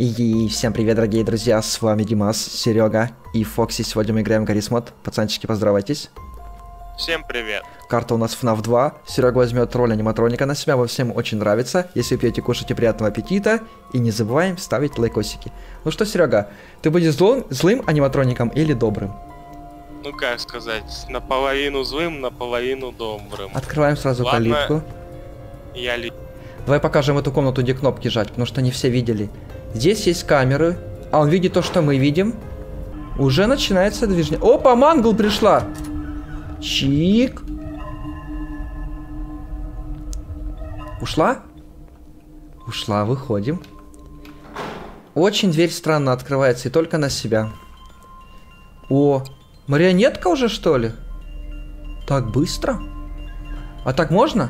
И всем привет, дорогие друзья, с вами Димас, Серега и Фокси. Сегодня мы играем в Гаррис Мод. Пацанчики, поздравайтесь. Всем привет. Карта у нас FNAF 2. Серега возьмет роль аниматроника на себя, вам всем очень нравится. Если пьете, кушайте, приятного аппетита. И не забываем ставить лайкосики. Ну что, Серега, ты будешь злым аниматроником или добрым? Ну как сказать, наполовину злым, наполовину добрым. Открываем сразу Ладно, калитку. Давай покажем эту комнату, где кнопки жать, потому что не все видели. Здесь есть камеры, а он видит то, что мы видим. Уже начинается движение. Опа, Мангл пришла! Чик. Ушла? Ушла, выходим. Очень дверь странно открывается, и только на себя. О, марионетка уже, что ли? Так быстро? А так можно?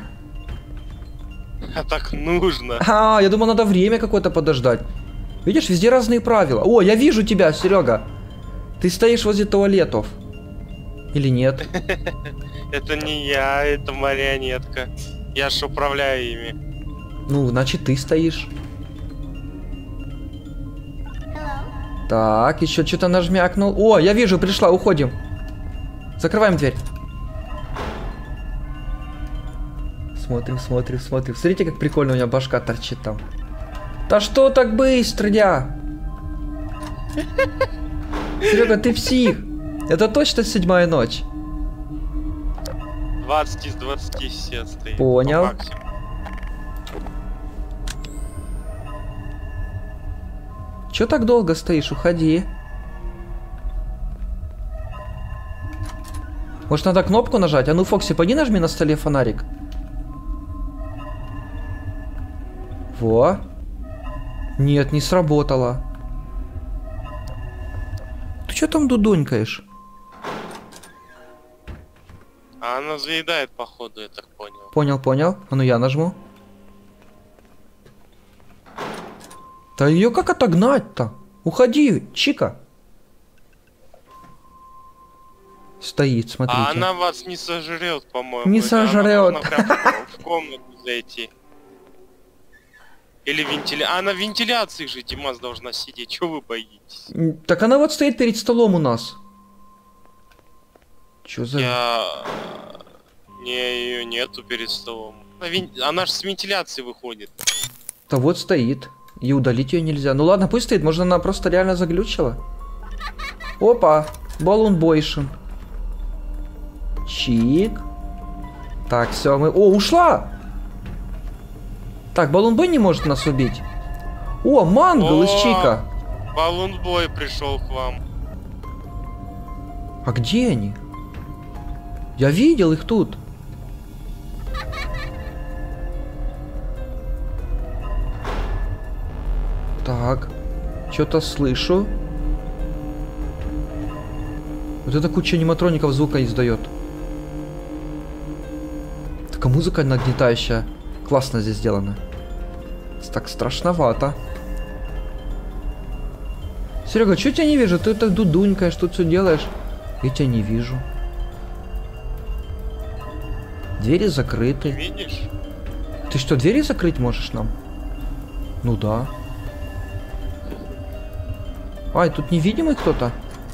А так нужно. А, я думал, надо время какое-то подождать. Видишь, везде разные правила. О, я вижу тебя, Серега. Ты стоишь возле туалетов. Или нет? Это не я, это марионетка. Я ж управляю ими. Ну, значит, ты стоишь. Так, еще что-то нажмякнул. О, я вижу, пришла, уходим. Закрываем дверь. Смотрим, смотрим, смотрим. Смотрите, как прикольно у меня башка торчит там. Да что так быстро, я? Серега, ты псих. Это точно 7-я ночь? 20 из 20 все стоит. Понял. Чё так долго стоишь? Уходи. Может, надо кнопку нажать? А ну, Фокси, пойди нажми на столе фонарик. Во. Нет, не сработало. Ты чё там дудонькаешь? А она заедает, походу, я так понял. Понял, понял. А ну я нажму. Да ее как отогнать-то? Уходи, Чика. Стоит, смотрите. А она вас не сожрет, по-моему. Не сожрет. В комнату зайти. Или вентиляция. А на вентиляции же Димас должна сидеть. Чего вы боитесь? Так она вот стоит перед столом у нас. Чё за... Не, ее нету перед столом. Она ж с вентиляции выходит. Да вот стоит. И удалить ее нельзя. Ну ладно, пусть стоит. Может, она просто реально заглючила? Опа. Баллон Бойшин. Чик. Так, все, мы... О, ушла! Так, Баллон Бой не может нас убить. О, Мангл из Чика. Баллон Бой пришел к вам. А где они? Я видел их тут. Так, что-то слышу. Вот эта куча аниматроников звука издает. Такая музыка нагнетающая. Классно здесь сделано. Так страшновато. Серега, что тебя не вижу? Ты так дудунькаешь, тут все делаешь. Я тебя не вижу. Двери закрыты. Видишь? Ты что, двери закрыть можешь нам? Ну да. Ай, тут невидимый кто-то.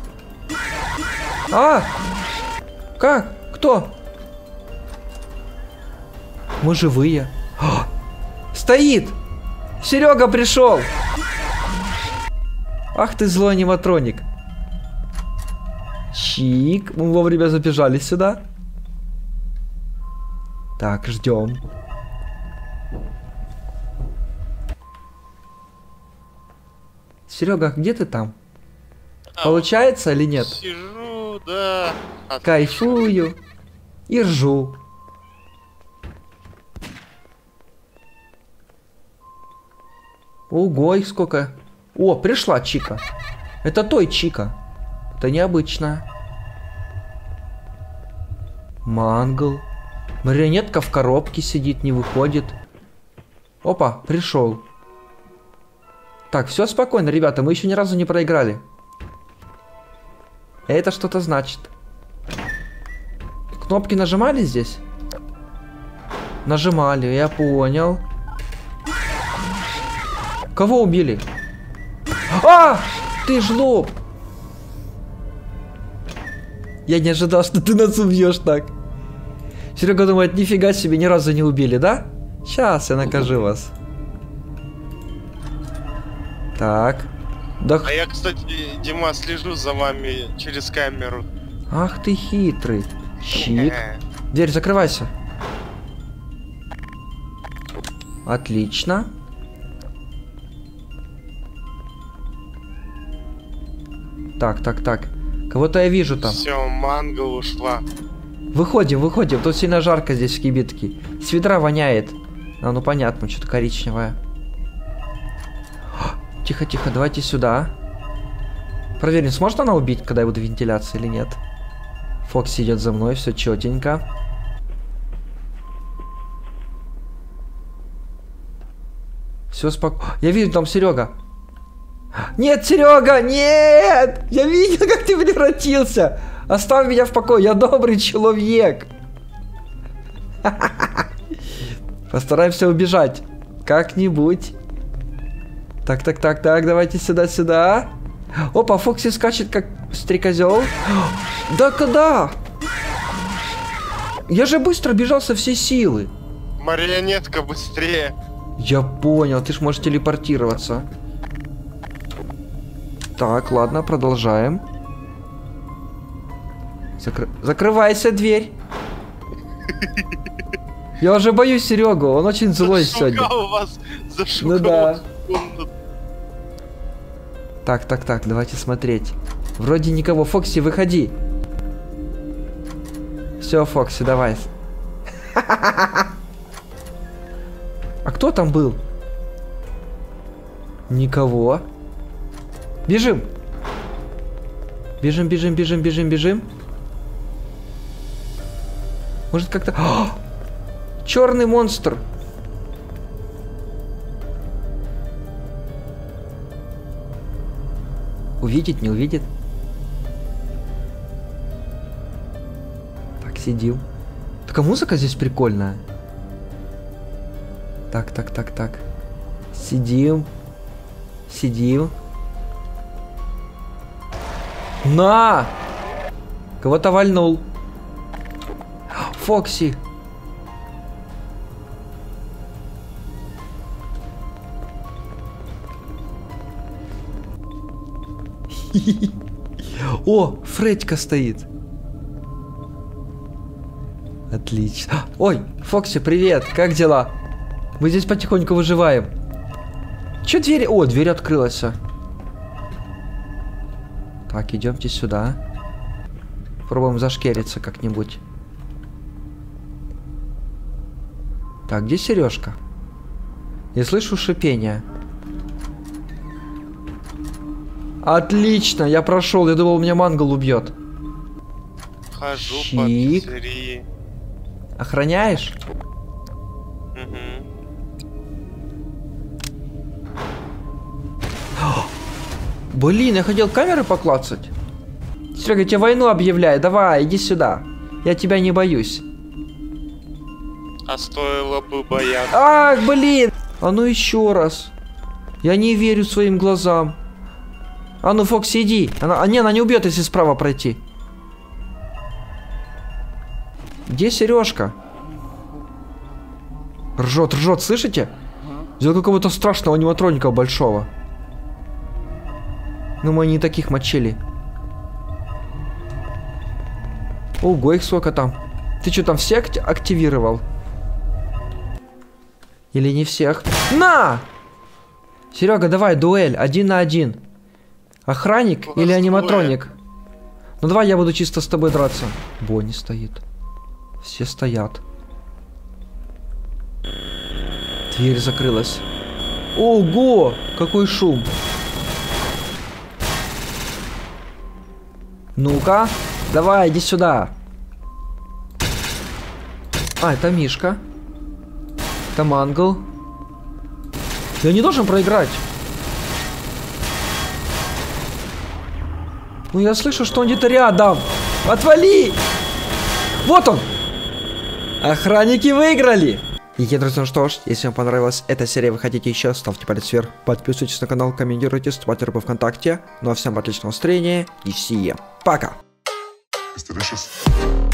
А! Как? Кто? Мы живые. А! Стоит! Серега пришел! Ах ты злой аниматроник. Чик. Мы вовремя забежали сюда. Так, ждем. Серега, где ты там? Получается или нет? Сижу, да. Кайфую и ржу. Ого, их сколько. О, пришла Чика. Это той Чика. Это необычно. Мангл. Марионетка в коробке сидит, не выходит. Опа, пришел. Так, все спокойно, ребята, мы еще ни разу не проиграли. Это что-то значит. Кнопки нажимали здесь? Нажимали, я понял. Кого убили? А! Ты жлоб! Я не ожидал, что ты нас убьешь так. Серега думает, нифига себе, ни разу не убили, да? Сейчас я накажу вас. Так. Да... А я, кстати, Дима, слежу за вами через камеру. Ах ты хитрый. Щит. Дверь, закрывайся. Отлично. Так. Кого-то я вижу там. Все, Мангл ушла. Выходим. Тут сильно жарко здесь в кибитке. С ведра воняет. А, ну понятно, что-то коричневое. Тихо, давайте сюда. Проверим, сможет она убить, когда я буду в вентиляции или нет. Фокси идет за мной, все четенько. Все спокойно. Я вижу, там Серега. Нет, Серега, нет! Я видел, как ты превратился. Оставь меня в покое, я добрый человек. Постараемся убежать. Как-нибудь. Так, давайте сюда. Опа, Фокси скачет, как стрекозел. Да куда? Я же быстро бежал со всей силы. Марионетка, быстрее. Я понял, ты ж можешь телепортироваться. Так, ладно, продолжаем. Закрывайся, дверь. Я уже боюсь Серегу, он очень злой сегодня. Ну да. Так, давайте смотреть. Вроде никого. Фокси, выходи. Все, Фокси, давай. А кто там был? Никого. Бежим. Бежим. Может как-то... Черный монстр. Увидит, не увидит? Так, сидим. Такая музыка здесь прикольная. Так. Сидим. На! Кого-то вальнул. Фокси. О, Фредька стоит. Отлично. Ой, Фокси, привет, как дела? Мы здесь потихоньку выживаем. Че дверь? О, дверь открылась. Так, идемте сюда. Пробуем зашкериться как-нибудь. Так, где Сережка? Я слышу шипение. Отлично, я прошел. Я думал, меня Мангл убьет. Хожу по пиццерии. Охраняешь? Угу. Блин, я хотел камеры поклацать. Серега, я тебе войну объявляю. Давай, иди сюда. Я тебя не боюсь. А стоило бы бояться. Ах, блин! А ну еще раз. Я не верю своим глазам. А ну, Фокси, иди. Она не убьет, если справа пройти. Где Сережка? Ржет, слышите? Взял какого-то страшного аниматроника большого. Ну, мы не таких мочили. Ого, их сколько там. Ты что, там все активировал? Или не всех? На! Серега, давай, дуэль, 1 на 1. Охранник или аниматроник? Ну давай я буду чисто с тобой драться. Бонни стоит. Все стоят. Дверь закрылась. Ого! Какой шум! Ну-ка, давай, иди сюда. А, это Мишка. Это Мангл. Я не должен проиграть. Ну я слышу, что он где-то рядом. Отвали! Вот он! Охранники выиграли! И, друзья, ну что ж, если вам понравилась эта серия, вы хотите еще, ставьте палец вверх, подписывайтесь на канал, комментируйте, ставьте группу ВКонтакте. Ну а всем отличного настроения и всем пока! It's delicious.